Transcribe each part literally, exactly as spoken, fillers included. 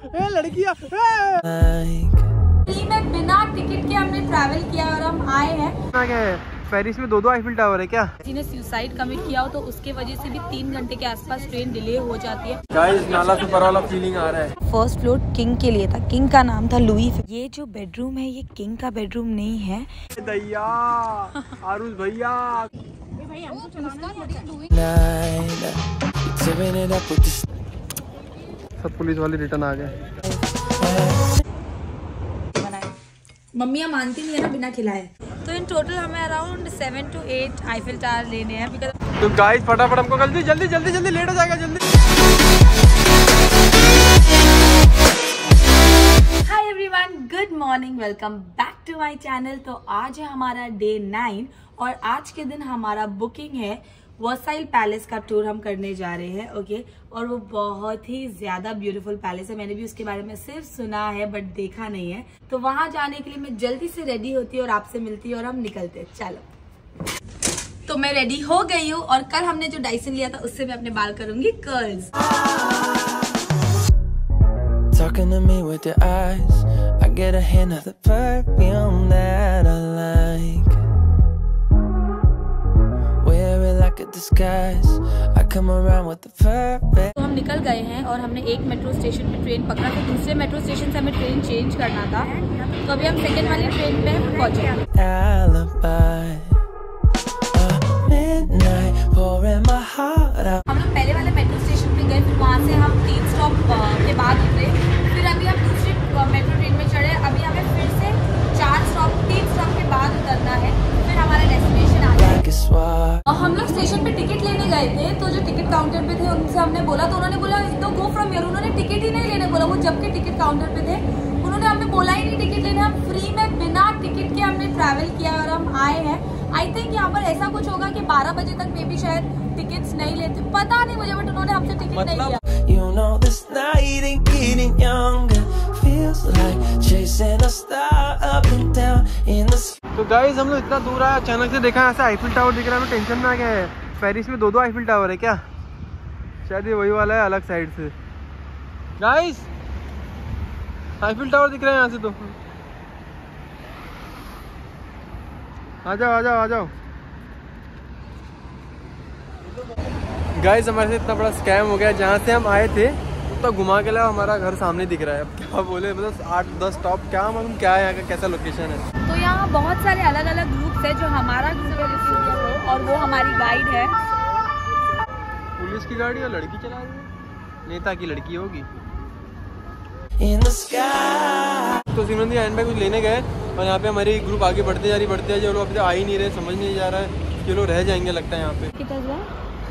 ए लड़कियां। में बिना टिकट के हमने ट्रैवल किया और हम आए हैं। पेरिस में दो दो आईफिल टावर है क्या? किसी ने सुसाइड कमिट किया हो तो उसके वजह से भी तीन घंटे के आसपास ट्रेन डिले हो जाती है। गाइस नाला सुपर वाला फीलिंग आ रहा है। फर्स्ट फ्लोर किंग के लिए था, किंग का नाम था लुई। ये जो बेडरूम है ये किंग का बेडरूम नहीं है। दैया आरुष भैया सब पुलिस वाले रिटर्न आ गए। मम्मियाँ मानती नहीं है ना बिना खिलाए। तो इन टोटल हमें around seven two eight Eiffel tower लेने हैं। तो गाइस फटाफट हमको जल्दी जल्दी जल्दी जल्दी लेट हो जाएगा जल्दी। Hi everyone, good morning, welcome back to my channel. तो आज है हमारा डे नाइन और आज के दिन हमारा बुकिंग है वर्साइल पैलेस का टूर हम करने जा रहे हैं। ओके, और वो बहुत ही ज्यादा ब्यूटीफुल पैलेस है। मैंने भी उसके बारे में सिर्फ सुना है बट देखा नहीं है। तो वहां जाने के लिए मैं जल्दी से रेडी होती हूँ और आपसे मिलती हूँ और हम निकलते। चलो, तो मैं रेडी हो गई हूँ और कल हमने जो डाइसन लिया था उससे मैं अपने बाल करूंगी curls. Talking to me with your eyes, I get a hint of the perfume that I like. Wear it like a disguise, I come around with the perfect. तो हम निकल गए हैं और हमने एक मेट्रो स्टेशन पे ट्रेन पकड़ा था। दूसरे मेट्रो स्टेशन से हमें ट्रेन चेंज करना था, तो अभी हम सेकेंड वाली ट्रेन पे पहुंचे। Alibi, a midnight pouring my heart out. हम लोग पहले वाले मेट्रो स्टेशन पे गए, फिर वहाँ से हम तीन स्टॉप के बाद उतरे, फिर अभी हम दूसरी मेट्रो ट्रेन में चढ़े। अभी हमें फिर से चार स्टॉप तीन स्टॉप के बाद उतरना है, फिर हमारा डेस्टिनेशन आ जाएगा। और हम लोग स्टेशन पे टिकट लेने गए थे, तो जो टिकट काउंटर पे थे उनसे हमने बोला, तो उन्होंने बोला तो गो फ्रॉम हियर। उन्होंने टिकट ही नहीं लेने बोला, वो जबकि टिकट काउंटर पे थे। उन्होंने हमें बोला ही नहीं टिकट लेना। हम फ्री में बिना टिकट के हमने ट्रैवल किया और हम आए हैं। आई थिंक यहाँ पर ऐसा कुछ होगा कि बारह बजे तक मे भी शायद टिकट्स नहीं लेते, पता नहीं मुझे, बट उन्होंने हमसे टिकट नहीं लिया। You know this night ain't getting younger, feels like chasing a star up and down in the sky. तो गाइस हम लोग इतना दूर आए, अचानक से देखा ऐसा आईफिल टावर दिख रहा है, टेंशन में आ गया है। पेरिस में दो दो आईफिल टावर है क्या? शायद ये वही वाला है, अलग साइड से। गाइस आईफिल टावर दिख रहा है यहाँ से, तो आ जाओ आ जाओ आ जाओ। गाइस हमारे से इतना बड़ा स्कैम हो गया, जहाँ से हम आए थे तो घुमा के लाओ, हमारा घर सामने दिख रहा है। अब क्या बोले, मतलब आठ दस स्टॉप, क्या मालूम क्या है यहाँ का, कैसा लोकेशन है। तो यहाँ बहुत सारे अलग अलग ग्रुप्स है, जो हमारा ग्रुप है और वो हमारी गाइड है। पुलिस की गाड़ी और लड़की चला रही है, नेता की लड़की होगी। In the sky. तो सिमरन दी एंड में कुछ लेने गए और यहाँ पे हमारी ग्रुप आगे बढ़ते जा रही बढ़ते जा रही, लोग अभी आ ही नहीं रहे, समझ नहीं जा रहा है कि लोग रह जाएंगे लगता है यहाँ पे।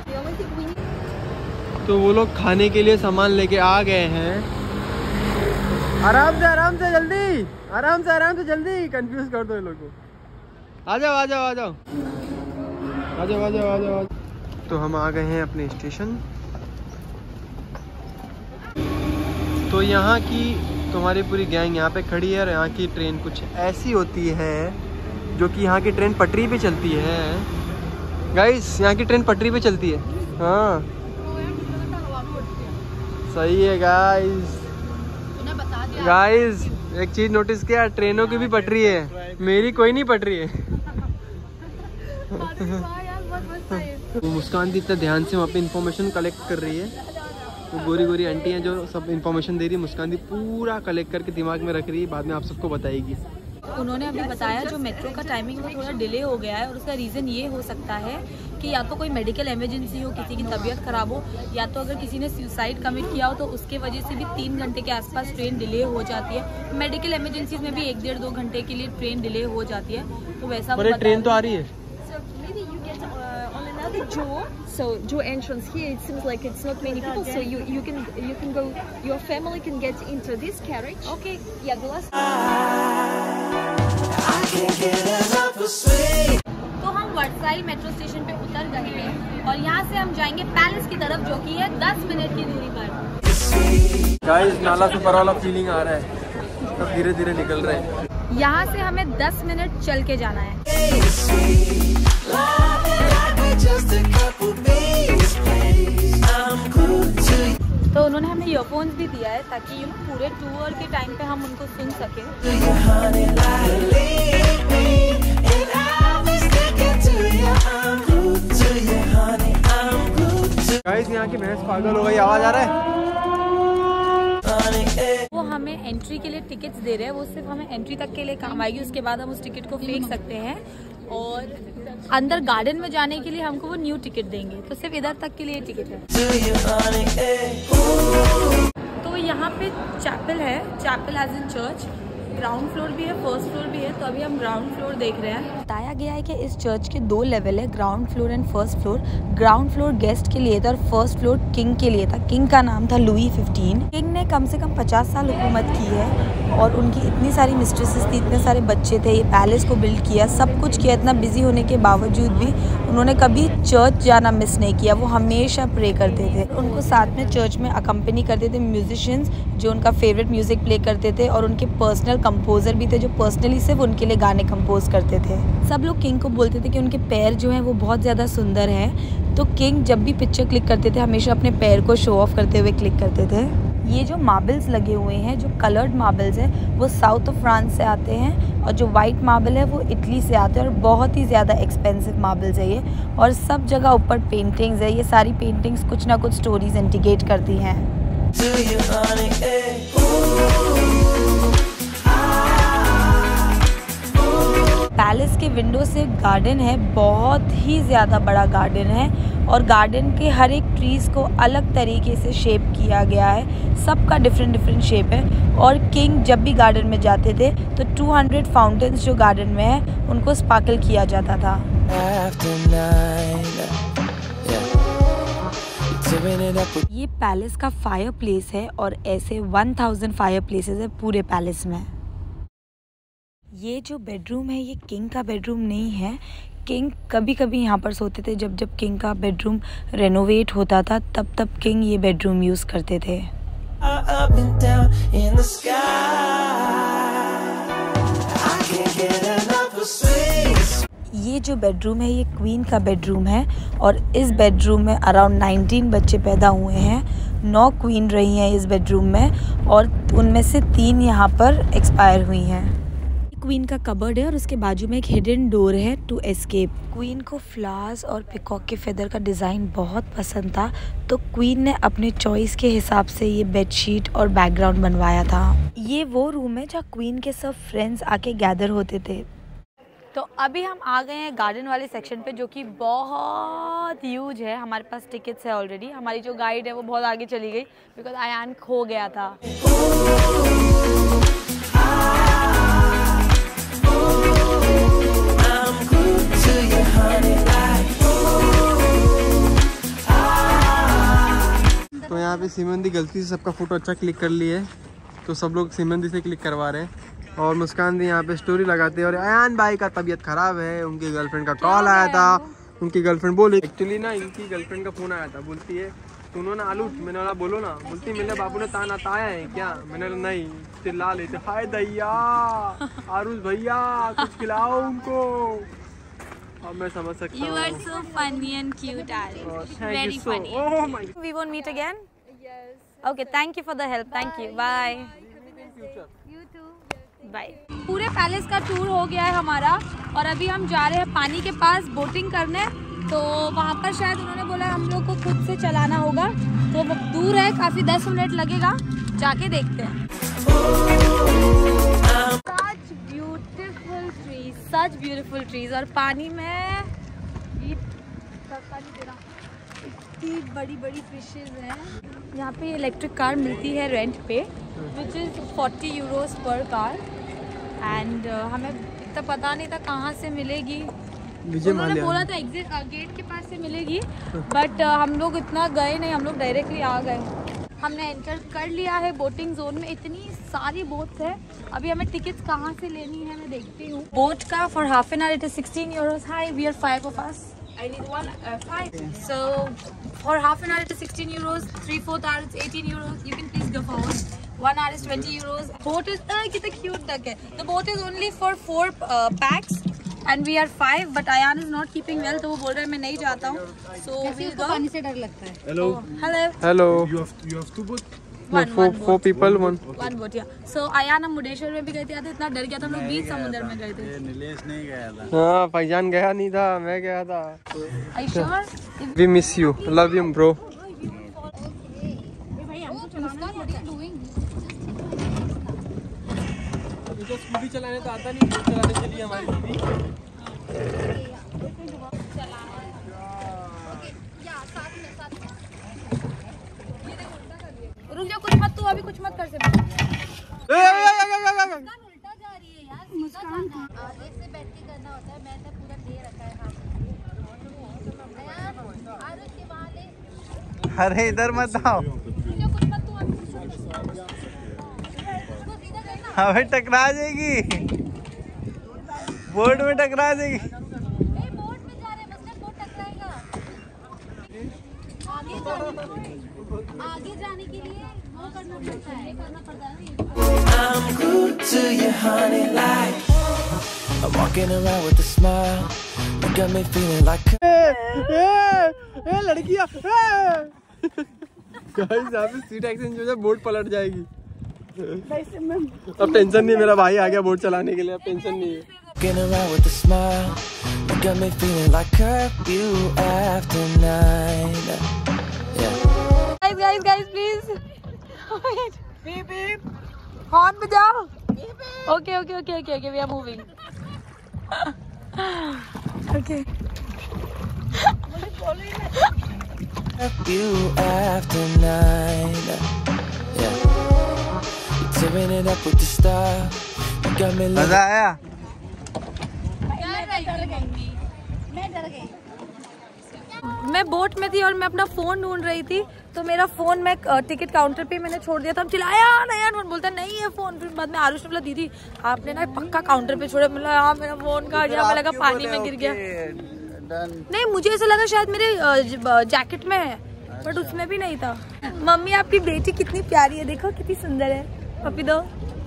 तो वो लोग खाने के लिए सामान लेके आ गए हैं। आराम से आराम से जल्दी, आराम से आराम से जल्दी, कंफ्यूज कर दो ये लोग को। आ जाओ आ जाओ आ जाओ आ जाओ आ जाओ आ जाओ। तो हम आ गए हैं अपने स्टेशन। तो यहाँ की तुम्हारी पूरी गैंग यहाँ पे खड़ी है और यहाँ की ट्रेन कुछ ऐसी होती है, जो कि यहाँ की ट्रेन पटरी पे चलती है। गाइस यहाँ की ट्रेन पटरी पे चलती है। हाँ सही है गाइस। गाइस एक चीज नोटिस किया, ट्रेनों की भी पटरी है, मेरी कोई नहीं पटरी है। वो मुस्कान दी इतना ध्यान से वहाँ पे इंफॉर्मेशन कलेक्ट कर रही है। वो गोरी गोरी आंटी हैं जो सब इंफॉर्मेशन दे रही है। मुस्कान दी पूरा कलेक्ट करके दिमाग में रख रही है, बाद में आप सबको बताएगी। उन्होंने अभी बताया जो मेट्रो का टाइमिंग वो थोड़ा डिले हो गया है और उसका रीज़न ये हो सकता है कि या तो कोई मेडिकल इमरजेंसी हो, किसी की तबीयत खराब हो, या तो अगर किसी ने सुसाइड कमिट किया हो तो उसके वजह से भी तीन घंटे के आसपास ट्रेन डिले हो जाती है। मेडिकल इमरजेंसीज में भी एक डेढ़ दो घंटे के लिए ट्रेन डिले हो जाती है। तो वैसा ट्रेन तो आ रही है। Door, so door entrance here. It seems like it's not many people, so you you can you can go. Your family can get into this carriage. Okay, yeah, the last. I can't get enough of sweet. तो हम Versailles metro station पे उतर गए हैं और यहाँ से हम जाएंगे पैलेस की तरफ, जो कि है दस मिनट की दूरी पर। गाइस नाला सुपर वाला फीलिंग आ रहा है, सब धीरे धीरे निकल रहे हैं। यहाँ से हमें दस मिनट चल के जाना है। तो उन्होंने हमें ईयरफोन्स भी दिया है ताकि यू नो पूरे टूर के टाइम पे हम उनको सुन सकें। गाइस यहाँ की भैंस पागल हो गई, आवाज आ रहा है। वो हमें एंट्री के लिए टिकट्स दे रहे हैं, वो सिर्फ हमें एंट्री तक के लिए काम आएगी, उसके बाद हम उस टिकट को फेंक सकते हैं और अंदर गार्डन में जाने के लिए हमको वो न्यू टिकट देंगे, तो सिर्फ इधर तक के लिए टिकट है। तो यहाँ पे चैपल है, chapel as in church, ground floor भी है, फर्स्ट फ्लोर भी है, तो अभी हम ग्राउंड फ्लोर देख रहे हैं। बताया गया है कि इस चर्च के दो लेवल है, ground floor and first floor. Ground floor guest के लिए था और फर्स्ट फ्लोर किंग के लिए था। किंग का नाम था लुई फिफ्टीन। किंग ने कम से कम पचास साल हुकूमत की है और उनकी इतनी सारी मिस्ट्रेसेस थी, इतने सारे बच्चे थे, ये पैलेस को बिल्ड किया, सब कुछ किया। इतना बिजी होने के बावजूद भी उन्होंने कभी चर्च जाना मिस नहीं किया, वो हमेशा प्रे करते थे। उनको साथ में चर्च में अकम्पनी करते थे म्यूजिशियंस जो उनका फेवरेट म्यूज़िक प्ले करते थे और उनके पर्सनल कंपोज़र भी थे जो पर्सनली सिर्फ उनके लिए गाने कंपोज करते थे। सब लोग किंग को बोलते थे कि उनके पैर जो हैं वो बहुत ज़्यादा सुंदर हैं, तो किंग जब भी पिक्चर क्लिक करते थे हमेशा अपने पैर को शो ऑफ करते हुए क्लिक करते थे। ये जो मार्बल्स लगे हुए हैं, जो कलर्ड मार्बल्स हैं, वो साउथ ऑफ फ्रांस से आते हैं और जो वाइट मार्बल है वो इटली से आते हैं और बहुत ही ज़्यादा एक्सपेंसिव मार्बल्स है ये। और सब जगह ऊपर पेंटिंग्स है, ये सारी पेंटिंग्स कुछ ना कुछ स्टोरीज इंडिकेट करती हैं। पैलेस के विंडो से गार्डन है, बहुत ही ज़्यादा बड़ा गार्डन है और गार्डन के हर एक ट्रीज़ को अलग तरीके से शेप किया गया है, सबका डिफरेंट डिफरेंट शेप है। और किंग जब भी गार्डन में जाते थे तो दो सौ फाउंटेन्स जो गार्डन में है उनको स्पार्कल किया जाता था। ये पैलेस का फायर प्लेस है और ऐसे एक हज़ार फायर प्लेसेस है पूरे पैलेस में। ये जो बेडरूम है ये किंग का बेडरूम नहीं है। किंग कभी कभी यहाँ पर सोते थे, जब जब किंग का बेडरूम रेनोवेट होता था तब तब किंग ये बेडरूम यूज़ करते थे। ये जो बेडरूम है ये क्वीन का बेडरूम है और इस बेडरूम में अराउंड उन्नीस बच्चे पैदा हुए हैं। नौ क्वीन रही हैं इस बेडरूम में और उनमें से तीन यहाँ पर एक्सपायर हुई हैं। क्वीन का कबर्ड है और उसके बाजू में एक हिडन डोर है टू एस्केप। क्वीन को फ्लावर्स और पिकॉक के फेदर का डिज़ाइन बहुत पसंद था, तो क्वीन ने अपने चॉइस के हिसाब से ये बेडशीट और बैकग्राउंड बनवाया था। ये वो रूम है जहाँ क्वीन के सब फ्रेंड्स आके गैदर होते थे। तो अभी हम आ गए हैं गार्डन वाले सेक्शन पे जो कि बहुत ह्यूज है। हमारे पास टिकट्स है ऑलरेडी। हमारी जो गाइड है वो बहुत आगे चली गई बिकॉज आयान खो गया था। तो यहाँ पे सिमंदी गलती से सबका फोटो अच्छा क्लिक कर लिए, तो सब लोग सिमंदी से क्लिक करवा रहे हैं और मुस्कान दी यहाँ पे स्टोरी लगाते हैं। और अयान भाई का तबीयत खराब है, उनकी गर्लफ्रेंड का कॉल आया था। उनकी गर्लफ्रेंड बोली, एक्चुअली ना इनकी गर्लफ्रेंड का फोन आया था, बोलती है तो उन्होंने आलू, मैंने बोला बोलो ना, बोलती मेरे बाबू ने ताना ताया है क्या? मैंने नहीं, चिल्ला लेते हाय दैया आरुष भैया कुछ खिलाओ उनको। अब मैं समझ सकता हूँ। You are so funny and cute, Arish. Oh, thank Very you so. funny. Oh my. We won't meet again. Yes. Okay. Thank you for the help. Thank you. Bye. You too. Bye. पूरे palace का tour हो गया है हमारा और अभी हम जा रहे हैं पानी के पास बोटिंग करने। तो वहाँ पर शायद उन्होंने बोला हम लोग को खुद से चलाना होगा, तो वो दूर है काफी, दस मिनट लगेगा, जाके देखते हैं। Such beautiful trees, such beautiful trees और पानी में इतनी बड़ी बड़ी फिशेज हैं। यहाँ पे इलेक्ट्रिक कार मिलती है रेंट पे, which is forty euros per car and हमें इतना पता नहीं था कहाँ से मिलेगी। उन्होंने बोला था एग्जिट गेट के पास से मिलेगी, बट uh, हम लोग इतना गए नहीं, हम लोग डायरेक्टली आ गए। हमने एंटर कर लिया है बोटिंग जोन में। इतनी सारी बोट्स है, अभी हमें टिकट्स कहाँ से लेनी है मैं देखती हूँ। बोट का for half an hour it is sixteen euros. Hi we are five of us, I need one five, so for half an hour it is sixteen euros, three fourth hour it's eighteen euros. You can please go forward. One hour is twenty euros. Boat is uh, कितना cute duck है। The boat is only for four uh, packs and we are five but Ayaan is not keeping well, तो वो बोल रहे हैं मैं नहीं जाता हूँ. सो पानी से डर लगता है. Hello hello hello One, four one four people one one boat या. सो अयान हम मुर्डेश्वर में भी गए थे, इतना डर गया था हम लोग बीच समुद्र में गए थे. नीलेश नहीं गया था. हाँ भाईजान गया नहीं था, मैं गया था. Are you sure? We miss you, love you bro. Scooty चलाने तो आता नहीं, चलाने के लिए हमारी दीदी. रुक जा, कुछ मत, तू अभी कुछ मत कर सकते. उल्टा जा रही है यार. मुस्कान आगे से बैठ के करना होता है. मैंने पूरा दे रखा है हाथ. आरुष के वहाँ ले. अरे इधर मत आओ, कुछ मत, तू अभी हमें टकरा जाएगी, बोर्ड में टकरा जाएगी. बोट में जा रहे हैं, मसलन बोट टकराएगा. आगे जाने आगे जाने के लिए वो करना पड़ता है, करना पड़ता है. I'm good to you, honey, like I'm walking around with a smile. You got me feeling like ए लड़कियां, गाइस यहाँ पे सीट एक्सचेंज हो जाए, बोट पलट जाएगी. अब टेंशन नहीं, मेरा भाई आ गया बोट चलाने के लिए, अब टेंशन नहीं है. walking around with a smile. You got me feeling like curfew after nine. Yeah. guys guys guys please wait. beep beep horn बजाओ. okay okay okay okay okay we are moving. okay. Curfew after nine. Yeah. You're tearing it up with the style. You got me living. मजा आया. मैं boat में थी और मैं अपना phone ढूंढ रही थी, तो मेरा फोन मैं टिकट काउंटर पे मैंने छोड़ दिया था. हम चिल्लाया नया फोन, बोलता नहीं है फोन. फिर बाद में आरुष ने बोला दीदी आपने ना पक्का काउंटर पे छोड़ा. मतलब हाँ मेरा फोन कहाँ गया, मैं लगा पानी में गिर गया. नहीं मुझे ऐसा लगा शायद मेरे जैकेट में है, बट उसमें भी नहीं था. मम्मी आपकी बेटी कितनी प्यारी है, देखो कितनी सुंदर है. पपी दो.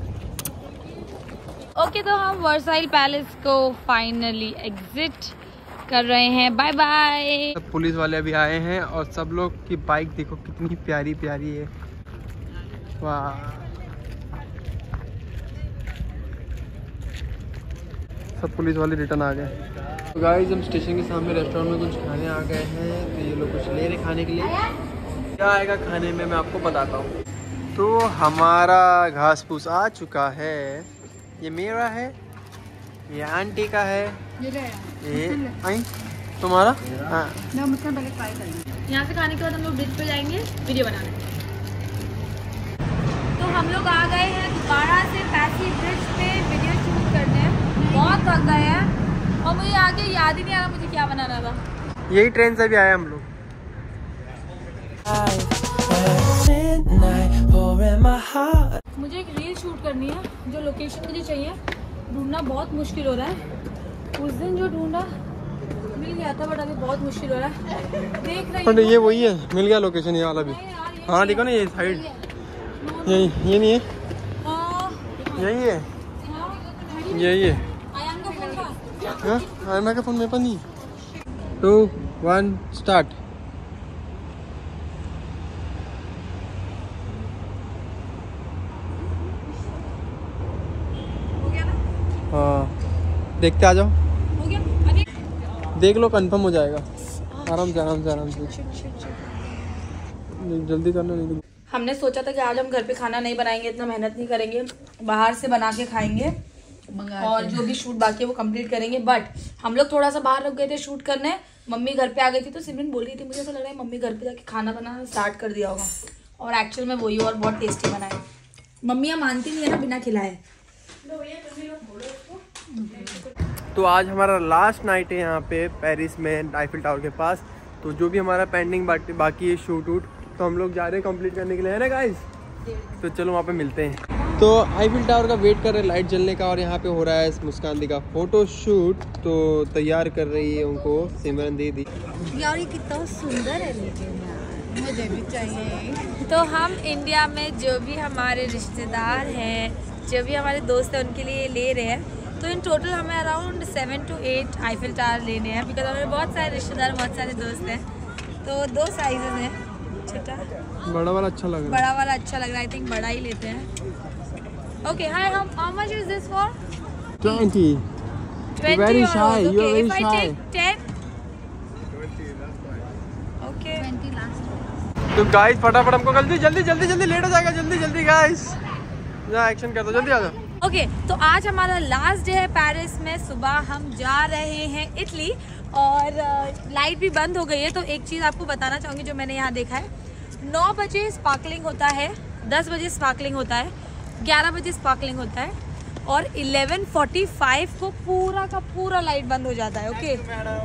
ओके तो हम वर्साइल पैलेस को फाइनली एग्जिट कर रहे हैं. Bye bye. सब पुलिस वाले अभी आए हैं और सब लोग की बाइक देखो कितनी प्यारी प्यारी है. वाह, सब पुलिस वाले रिटर्न आ गए. तो गाइस हम स्टेशन के सामने रेस्टोरेंट में कुछ खाने आ गए हैं, तो ये लोग कुछ ले रहे खाने के लिए. क्या आएगा खाने में मैं आपको बताता हूँ. तो हमारा घास फूस आ चुका है. ये मेरा है, ये आंटी का है, ये आई तुम्हारा. हाँ यहाँ से खाने के बाद हम लोग ब्रिज पे जाएंगे वीडियो बनाने. तो हम लोग आ गए हैं दोबारा से पैसी ब्रिज पे वीडियो शूट करने. बहुत थक गए हैं और मुझे आगे याद ही नहीं आ रहा मुझे क्या बनाना था. यही ट्रेन से भी आए हम लोग. मुझे एक रील शूट करनी है, जो लोकेशन मुझे चाहिए ढूंढना बहुत मुश्किल हो रहा है. उस दिन जो ढूंढा मिल गया था, बट अभी बहुत मुश्किल हो रहा है. देख रही हूँ ये वही है, मिल गया लोकेशन ये वाला भी. हाँ देखो ना ये साइड, यही ये नहीं है, यही है, यही है. आयान का फोन था. हाँ आयमा का फोन मेरे पास नहीं. Two one start. हाँ देखते आ जाओ. हो गया अभी. देख लो कंफर्म हो जाएगा. आराम से आराम से आराम से जल्दी करना. नहीं तो हमने सोचा था कि आज हम घर पे खाना नहीं बनाएंगे, इतना मेहनत नहीं करेंगे, बाहर से बना के खाएंगे और जो भी शूट बाकी है वो कंप्लीट करेंगे. बट हम लोग थोड़ा सा बाहर रुक गए थे शूट करने. मम्मी घर पे आ गई थी तो सिमरन बोल रही थी मुझे ऐसा लग रहा है मम्मी घर पे जाके खाना बनाना स्टार्ट कर दिया होगा, और एक्चुअल में वही और बहुत टेस्टी बनाए. मम्मियाँ मानती नहीं है ना बिना खिलाए. तो आज हमारा लास्ट नाइट है यहाँ पे पेरिस में आईफिल टावर के पास. तो जो भी हमारा पेंडिंग बाकी है शूट वूट, तो हम लोग जा रहे हैं कंप्लीट करने के लिए, है ना गाइस. तो चलो वहाँ पे मिलते हैं. तो आईफिल टावर का वेट कर रहे हैं लाइट जलने का, और यहाँ पे हो रहा है मुस्कान दी का फोटो शूट. तो तैयार कर रही है उनको सिमरन दीदी. यार ये कितना सुंदर है, लेकिन यार मुझे भी चाहिए. तो हम इंडिया में जो भी हमारे रिश्तेदार हैं, जो भी हमारे दोस्त हैं, उनके लिए ले रहे हैं. तो इन टोटल हमें around seven two eight Eiffel tower लेने हैं, बिकॉज हमें बहुत सारे रिश्तेदार, बहुत सारे दोस्त हैं। तो दो साइजेस हैं, छोटा बड़ा वाला अच्छा लग रहा है। बड़ा वाला अच्छा लग रहा है, आई थिंक बड़ा ही लेते हैं। ओके हाय, हम how much is this for? Twenty. Twenty very shy, euros. you are Okay, very if I shy. take ten. Okay. Twenty last. तो गाइस फटाफट हमको जल्दी जल्दी जल्दी जल्दी लेट हो जाएगा, जल्दी जल्दी गाइस जा एक्शन कर दो, जल्दी आ जाओ। ओके okay, तो आज हमारा लास्ट डे है पेरिस में। सुबह हम जा रहे हैं इटली और लाइट भी बंद हो गई है। तो एक चीज़ आपको बताना चाहूँगी जो मैंने यहाँ देखा है, नौ बजे स्पार्कलिंग होता है, दस बजे स्पार्कलिंग होता है, ग्यारह बजे स्पार्कलिंग होता है और इलेवन फोर्टी फाइव को पूरा का पूरा लाइट बंद हो जाता है। ओके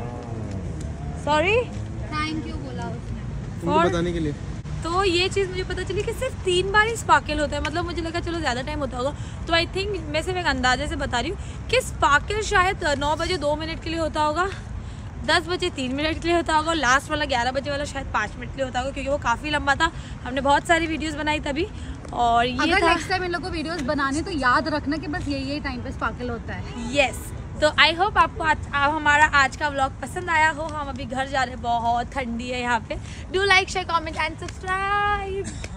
सॉरी, थैंक यू बोला उसने। तुमको बताने के लिए। तो ये चीज़ मुझे पता चली कि सिर्फ तीन बार ही स्पार्कल होता है। मतलब मुझे लगा चलो ज़्यादा टाइम होता होगा, तो आई थिंक मैं सिर्फ एक अंदाजे से बता रही हूँ कि स्पार्कल शायद नौ बजे दो मिनट के लिए होता होगा, दस बजे तीन मिनट के लिए होता होगा और लास्ट वाला ग्यारह बजे वाला शायद पाँच मिनट के लिए होता होगा, क्योंकि वो काफ़ी लंबा था। हमने बहुत सारी वीडियोस बनाई तभी, और ये अगर था नेक्स्ट टाइम इन लोग को वीडियोस बनाने तो याद रखना कि बस यही यही टाइम पे स्पार्कल होता है। यस। तो आई होप आपको आज आप हमारा आज का व्लॉग पसंद आया हो। हम अभी घर जा रहे हैं, बहुत ठंडी है यहाँ पे। Do like share comment and subscribe.